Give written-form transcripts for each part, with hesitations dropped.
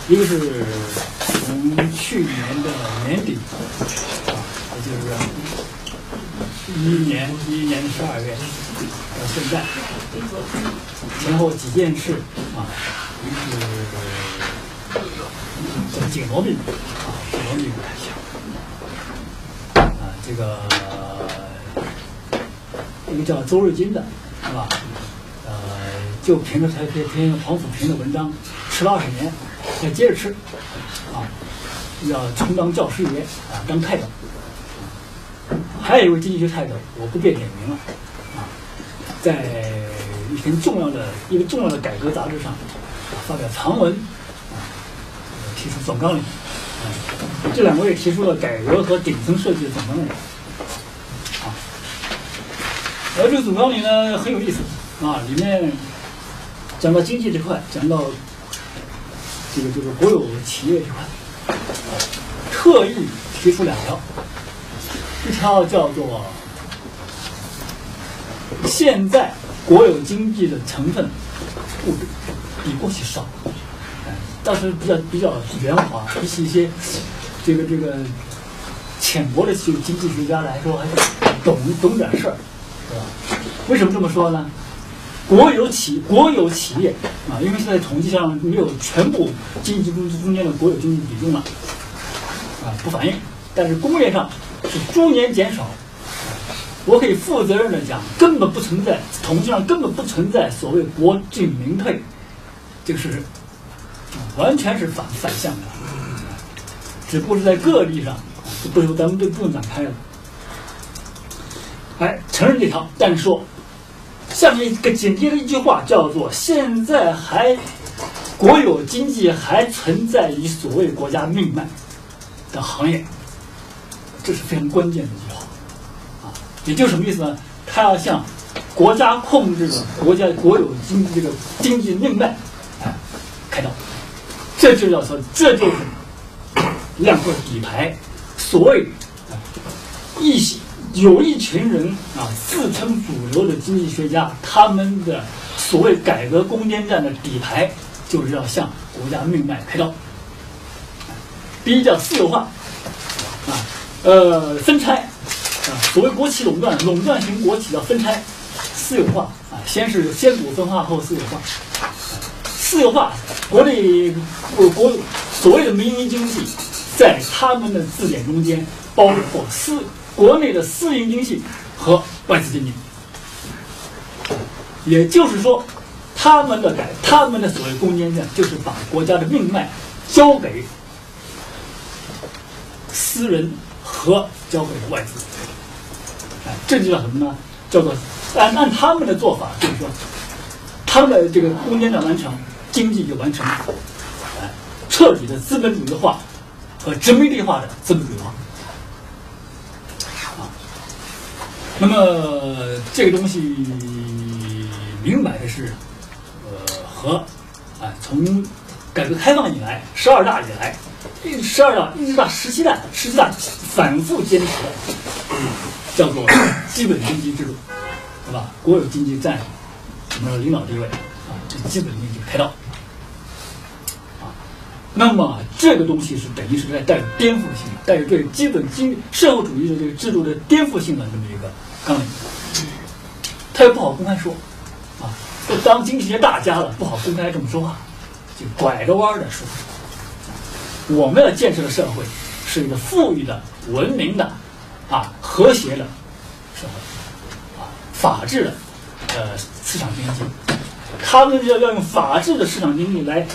一个是从去年的年底也就是2011年12月到现在，前后几件事一个是叫紧锣密鼓紧锣密鼓这个一个叫周日金的，是吧？就凭着黄甫平的文章吃了20年，再接着吃，要充当教师爷当泰斗。还有一位经济学泰斗，我不便点名了，在一个重要的改革杂志上发表长文，提出总纲领。这两位提出了改革和顶层设计的总纲领。而这个总纲领呢很有意思里面讲到经济这块，讲到这个国有企业这块，特意提出2条，一条叫做现在国有经济的成分比过去少，倒是比较圆滑，比起一些这个浅薄的经济学家来说，还是懂点事儿，对吧？为什么这么说呢？国有企业因为现在统计上没有全部经济中间的国有经济比重了，不反映，但是工业上是逐年减少。我可以负责任的讲，根本不存在，统计上根本不存在所谓国进民退这个事实，完全是反向的，只不过是在个例上，咱们不用展开了。承认这条，但是说下面一个简洁的一句话叫做：现在国有经济还存在于所谓国家命脉的行业，这是非常关键的一句话也就是什么意思呢？它要向国家控制的国有经济经济命脉开刀，这就是亮出底牌。所谓有一群人自称主流的经济学家，他们的所谓改革攻坚战的底牌就是要向国家命脉开刀。第一叫私有化分拆所谓国企垄断型国企叫分拆私有化先股分化后私有化。私有化国所谓的民营经济，在他们的字典中间包括国内的私营经济和外资经济，也就是说，他们的所谓攻坚战，就是把国家的命脉交给私人和交给外资。这就叫什么呢？叫做按他们的做法，就是说，他们的这个攻坚战完成，经济就完成，彻底的资本主义化和殖民地化的资本主义化。那么这个东西明摆的是，和从改革开放以来，12大以来，一直到17大反复坚持的，叫做基本经济制度，对吧？国有经济占什么领导地位这基本经济开刀那么这个东西是等于是带有颠覆性，带有对基本社会主义的这个制度的颠覆性的这么一个纲领，他又不好公开说当经济学大家了，不好公开这么说话，就拐着弯的说。我们要建设的社会是一个富裕的、文明的、和谐的社会，法治的市场经济。他们要用法治的市场经济来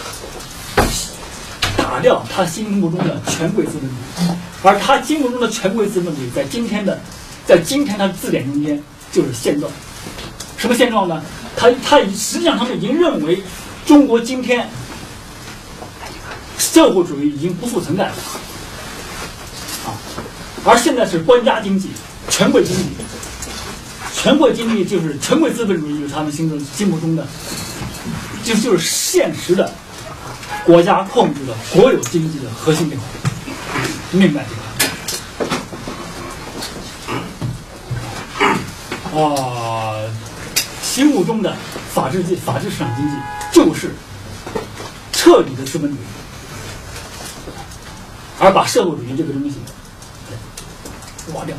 打掉他心目中的权贵资本主义，而他心目中的权贵资本主义在今天他的字典中间就是现状。什么现状呢？他实际上他们已经认为中国今天社会主义已经不复存在了而现在是官家经济、权贵经济。权贵经济就是权贵资本主义，就是他们心目中的就是现实的国家控制的国有经济的核心内容，明白这个心目中的法治市场经济就是彻底的资本主义， 而把社会主义这个东西挖掉。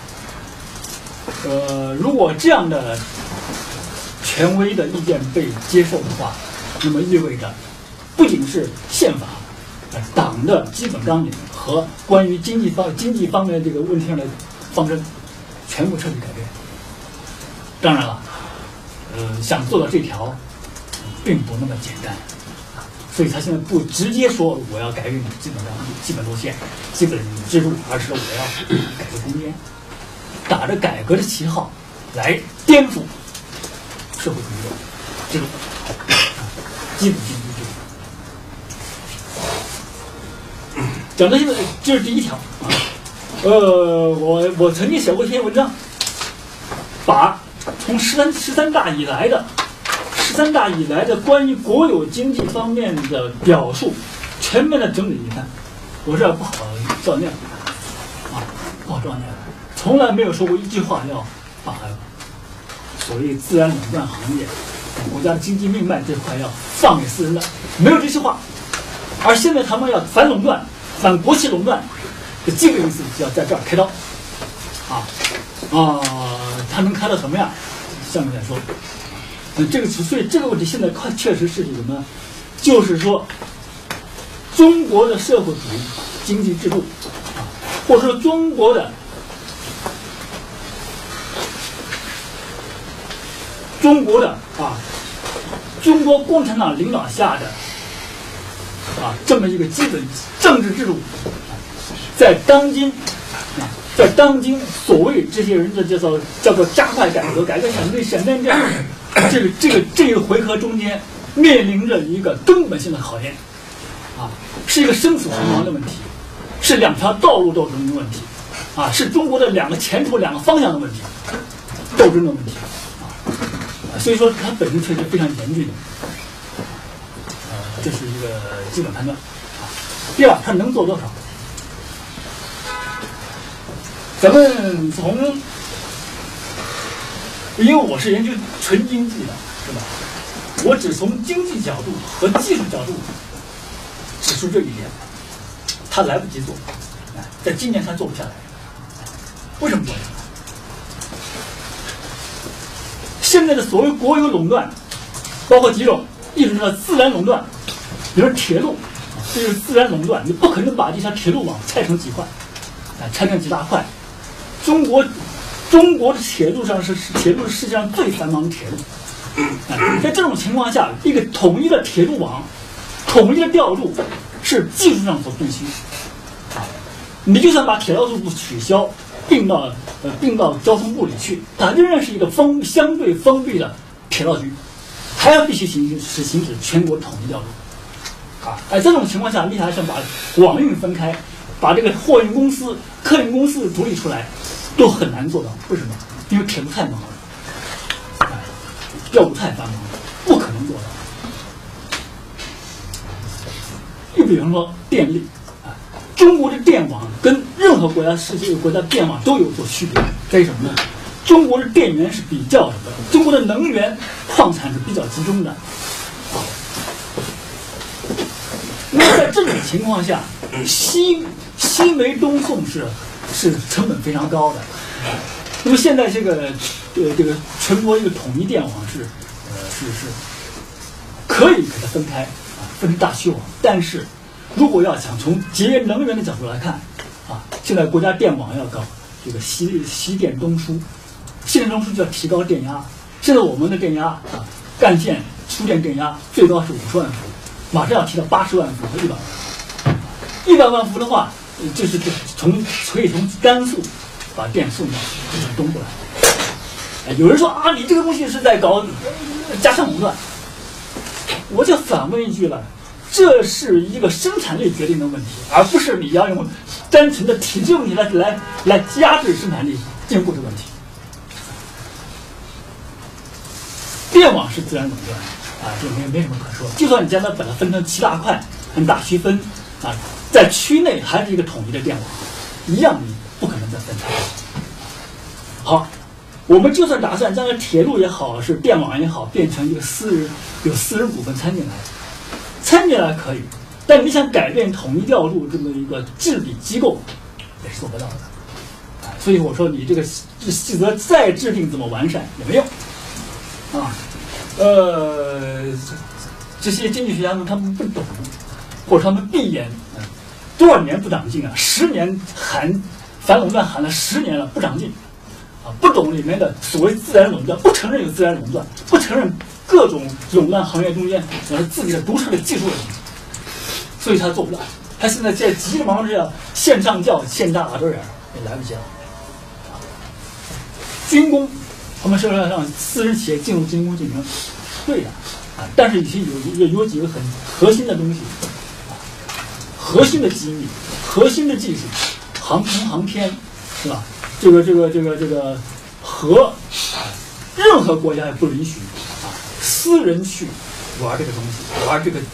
如果这样的权威的意见被接受的话，那么意味着不仅是宪法、党的基本纲领和关于经济方面这个问题上的方针全部彻底改变。当然了，想做到这条并不那么简单，所以他现在不直接说我要改变你基本路线、基本制度，而是说我要改革空间，打着改革的旗号来颠覆社会主义的制度，基本经济制度。讲到现在，这是第一条啊。我曾经写过一篇文章，把从十三大以来的关于国有经济方面的表述全面的整理一番。我这不好照念啊，不好照念，从来没有说过一句话要把所谓自然垄断行业、国家的经济命脉这块要放给私人的，没有这句话。而现在他们要反垄断、反国企垄断，这基本意思就要在这儿开刀，他能开到什么样？下面再说。所以这个问题现在确实是什么呢？就是说，中国的社会主义经济制度或者说中国共产党领导下的这么一个基本政治制度，在当今所谓这些人的叫做加快改革、改革闪电战这个回合中间，面临着一个根本性的考验，是一个生死存亡的问题，是两条道路斗争的问题，是中国的两个前途、两个方向的问题，斗争的问题，所以说它本身确实非常严峻的，这是一个基本判断。第二，它能做多少？咱们因为我是研究纯经济的，是吧？我只从经济角度和技术角度指出这一点，他来不及做，在今年他做不下来。为什么做不下来？现在的所谓国有垄断，包括几种，一种叫自然垄断，比如铁路，这是自然垄断，你不可能把这条铁路网拆成几块，拆成几大块。中国的铁路是世界上最繁忙的铁路，在这种情况下，一个统一的铁路网、统一的调度是技术上所必须。你就算把铁道部取消，并到交通部里去，它仍然是一个相对封闭的铁道局，还要必须行使全国统一调度。在这种情况下，你还想把网运分开，把这个货运公司、客运公司独立出来，都很难做到。为什么？因为铁路太忙了，调度太繁忙了，不可能做到。又比方说电力，中国的电网跟任何世界国家电网都有所区别，在于什么呢？中国的电源是比较中国的能源矿产是比较集中的。那么在这种情况下，西煤东送是成本非常高的。那么现在这个全国一个统一电网是可以给它分开分成大区网，但是如果要想从节约能源的角度来看现在国家电网要搞这个西电东输，西电东输就要提高电压。现在我们的电压干线输电电压最高是50万伏，马上要提到80万伏和100万伏。100万伏的话，就是可以从甘肃把电送到东部来。有人说你这个东西是在搞加强垄断，我就反问一句了，这是一个生产力决定的问题，而不是你要用单纯的体制问题来压制生产力进步的问题。电网是自然垄断这没什么可说。就算你将它把它分成7大块，按大区分在区内还是一个统一的电网，一样你不可能再分开。好，我们就算打算将铁路也好，是电网也好，变成一个有私人股份参进来可以， 但你想改变统一调度这么一个治理机构，也是做不到的。所以我说你这个细则再制定怎么完善也没用啊。这些经济学家们他们不懂，或者他们闭眼，多少年不长进啊？10年反垄断喊了10年了，不长进啊！不懂里面的所谓自然垄断，不承认有自然垄断，不承认各种垄断行业中间有自己的独特的技术问题，所以他做不到。他现在在急忙之下线上教线下打针也来不及了。军工，他们是要让私人企业进入军工竞争，对的啊，但是有几个很核心的东西啊，核心的机密、核心的技术，航空航天是吧？这个和任何国家也不允许啊私人去玩这个东西，玩这个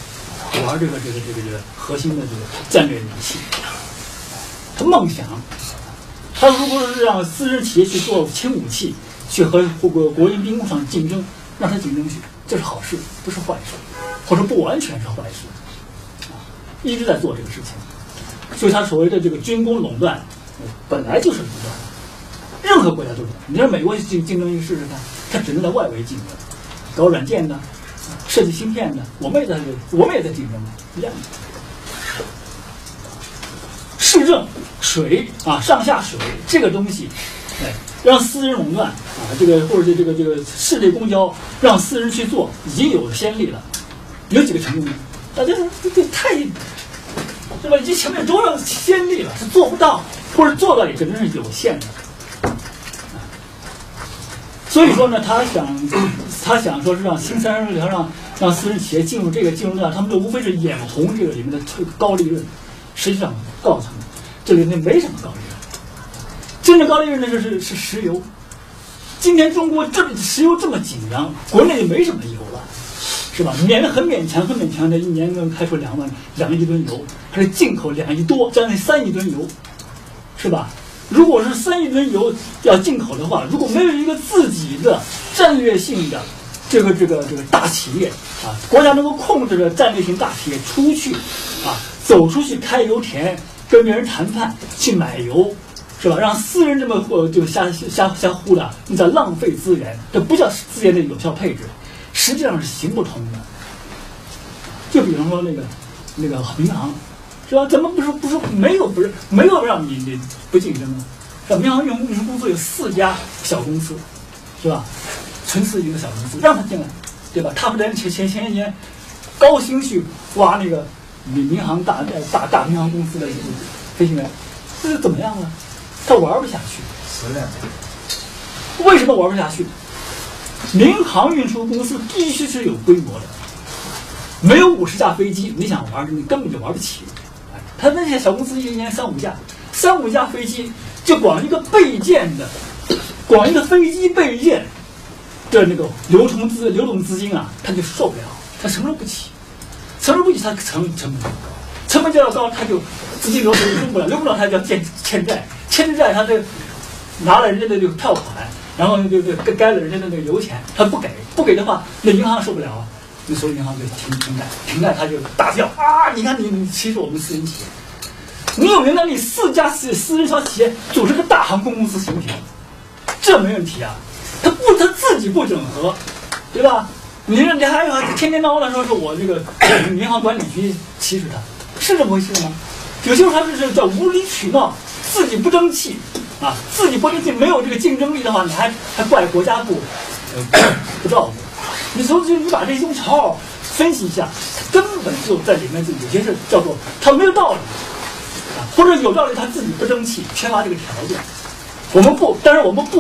核心的这个战略武器。他梦想，他如果是让私人企业去做轻武器，去和国营兵工厂竞争，让他竞争去，这是好事，不是坏事，或者不完全是坏事，啊，一直在做这个事情。所以他所谓的这个军工垄断，本来就是垄断，任何国家都是。你让美国竞争去试试看，他只能在外围竞争，搞软件的，设计芯片的，我们也在竞争，一样的。市政水啊，上下水这个东西，哎，让私人垄断啊，这个或者这个市内公交让私人去做，已经有先例了，有几个成功的，大家这太。是吧？已经前面多少先例了，是做不到，或者做到也真是有限的。所以说呢，他想说是让新三十条让私人企业进入那，他们就无非是眼红这个里面的高利润，实际上告诉他们，这里面没什么高利润，真正高利润的是石油。今天中国石油这么紧张，国内就没什么油了。是吧？很勉强的，一年能开出2亿吨油，还是进口2亿多，将近3亿吨油，是吧？如果是3亿吨油要进口的话，如果没有一个自己的战略性的这个大企业啊，国家能够控制着战略性大企业出去啊，走出去开油田，跟别人谈判去买油，是吧？让私人这么就瞎呼的，你叫浪费资源，这不叫资源的有效配置。实际上是行不通的。就比方说那个民航，是吧？怎么不是没有让你不竞争啊？是吧？民航运输公司有4家小公司，是吧？纯私营的小公司，让他进来，对吧？他们在前些年高薪去挖那个民航大民航公司的飞行员，这是怎么样呢？他玩不下去。为什么玩不下去？民航运输公司必须是有规模的，没有50架飞机，你想玩，你根本就玩不起。他那些小公司一年3、5架飞机，就光一个备件的，光一个飞机备件的那个流动资金啊，他就受不了，他承受不起，他成本高，成本较高，他就资金流不了，他就要欠债，他这拿了人家的这个票款。然后就该了人家的那个油钱，他不给的话，那银行受不了啊，那所有银行就停贷，他就大叫啊！你看你欺负我们私人企业，你有能力4家私人小企业组织个大航空公司行不行？这没问题啊，他自己不整合，对吧？你还有天天闹的说是我这个银行管理局歧视他，是这么回事吗？有些时候他是叫无理取闹，自己不争气。啊，自己不争气，没有这个竞争力的话，你还怪国家不照顾。你把这些好好分析一下，根本就在里面就有些事叫做他没有道理啊，或者有道理他自己不争气，缺乏这个条件。当然我们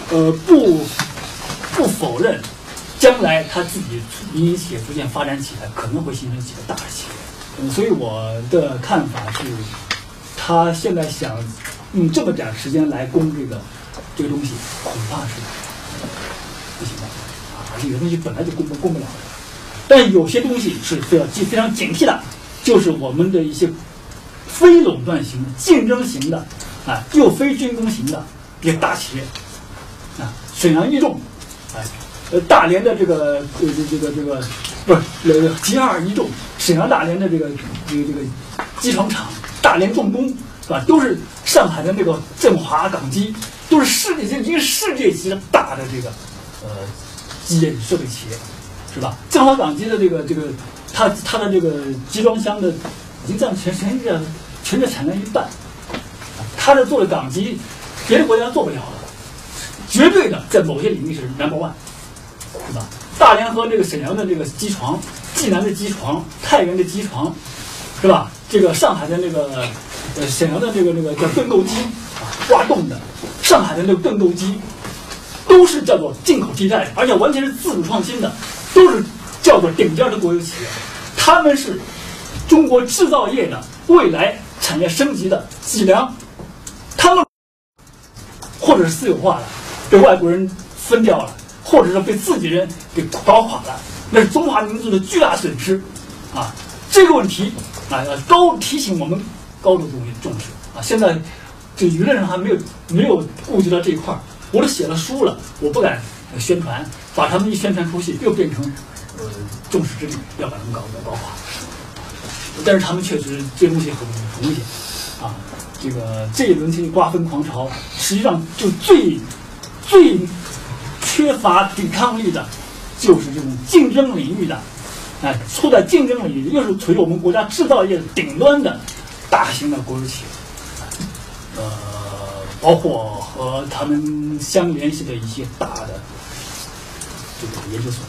不否认，将来他自己民营企业逐渐发展起来，可能会形成几个大企业。所以我的看法是，他现在想。用这么点时间来攻这个东西，恐怕是不行的啊！这个东西本来就攻不了的。但有些东西是非常警惕的，就是我们的一些非垄断型的、竞争型的啊，又非军工型的一些大企业啊，沈阳一重，大连的这个不是吉尔一重， 沈阳大连的这个机床厂、大连重工是吧？都是上海的那个振华港机，都是已经世界级的大的这个机械设备企业，是吧？振华港机的它的这个集装箱的已经占全球产量一半，它的做的港机，别的国家做不了了，绝对的在某些领域是 No.1， 是吧？大连和这个沈阳的这个机床，济南的机床，太原的机床，是吧？这个上海的那个沈阳的这个叫盾构机啊，挖洞的，上海的那个盾构机，都是叫做进口替代，而且完全是自主创新的，都是叫做顶尖的国有企业，他们是中国制造业的未来产业升级的脊梁，他们或者是私有化了，被外国人分掉了，或者是被自己人给搞垮了，那是中华民族的巨大损失啊！这个问题啊，要提醒我们高度重视啊！现在这舆论上还没有顾及到这一块儿，我都写了书了，我不敢宣传，把他们一宣传出去，又变成众矢之的，要把他们搞垮。但是他们确实这东西很危险啊！这一轮瓜分狂潮，实际上就最缺乏抵抗力的，就是这种竞争领域的，处在竞争领域又是处于我们国家制造业顶端的大型的国有企业，包括和他们相联系的一些大的这个研究所。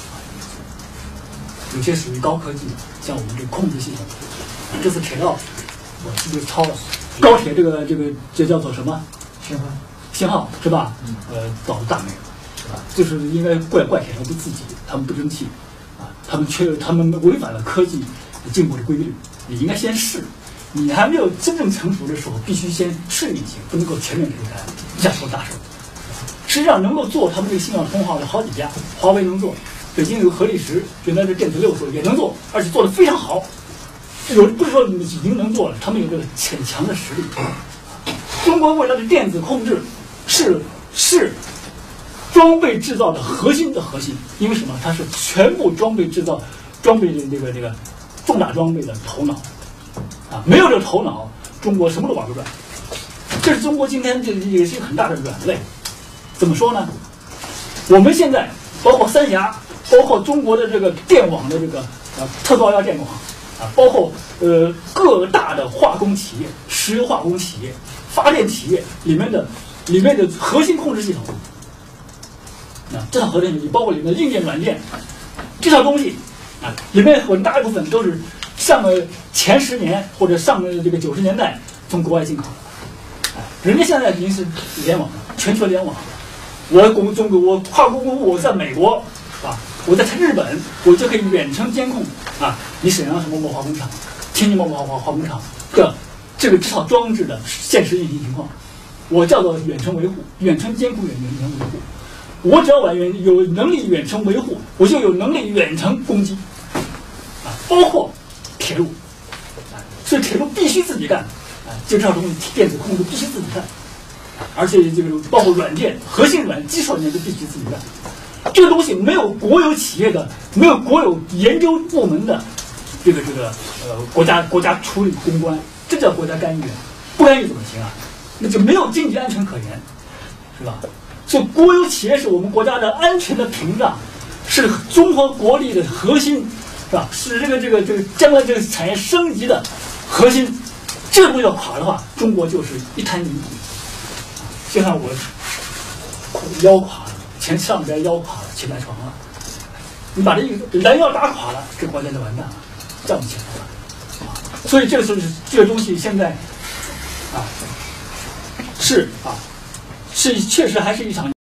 有些属于高科技的，像我们这控制系统，这次铁道我是不是抄了？高铁这叫做什么？信号是吧？到大美了，是吧？就是应该怪铁道不自己，他们不争气啊，他们违反了科技进步的规律。你应该先试，你还没有真正成熟的时候，必须先试运行，不能够全面推开，一下做大手。实际上能够做他们这个信号通号的好几家，华为能做。北京有个合力时，原来的电子六所也能做，而且做得非常好。不是说已经能做了，他们有这个很强的实力。中国未来的电子控制是装备制造的核心，因为什么？它是全部装备的这个重大装备的头脑啊！没有这个头脑，中国什么都玩不转。这是中国今天也是一个很大的软肋。怎么说呢？我们现在包括三峡。包括中国的这个电网的特高压电网啊，包括各大的化工企业、石油化工企业、发电企业里面的核心控制系统啊，这套核心系统包括里面的硬件、软件，这套东西啊，里面很大一部分都是上了前10年或者上了这个90年代从国外进口的，人家现在已经是联网了，全球联网。我跨国公务，我在美国啊。我在日本，我就可以远程监控啊，你沈阳什么某化工厂，天津某化工厂的这套装置的现实运行情况，我叫做远程维护、远程监控、远程维护。我只要有能力远程维护，我就有能力远程攻击啊，包括铁路啊，所以铁路必须自己干啊，就这套东西电子控制必须自己干，而且包括软件、核心软件、基础软件都必须自己干。这个东西没有国有企业的，没有国有研究部门的，国家处理公关，这叫国家干预，不干预怎么行啊？那就没有经济安全可言，是吧？所以国有企业是我们国家的安全的屏障，是综合国力的核心，是吧？是将来这个产业升级的核心。这个东西要垮的话，中国就是一滩泥土。就像我腰垮了。上边腰垮了，起不来床了。你把这拦腰打垮了，这国家就完蛋了，站不起来了。啊，所以这个东西现在啊，是确实还是一场。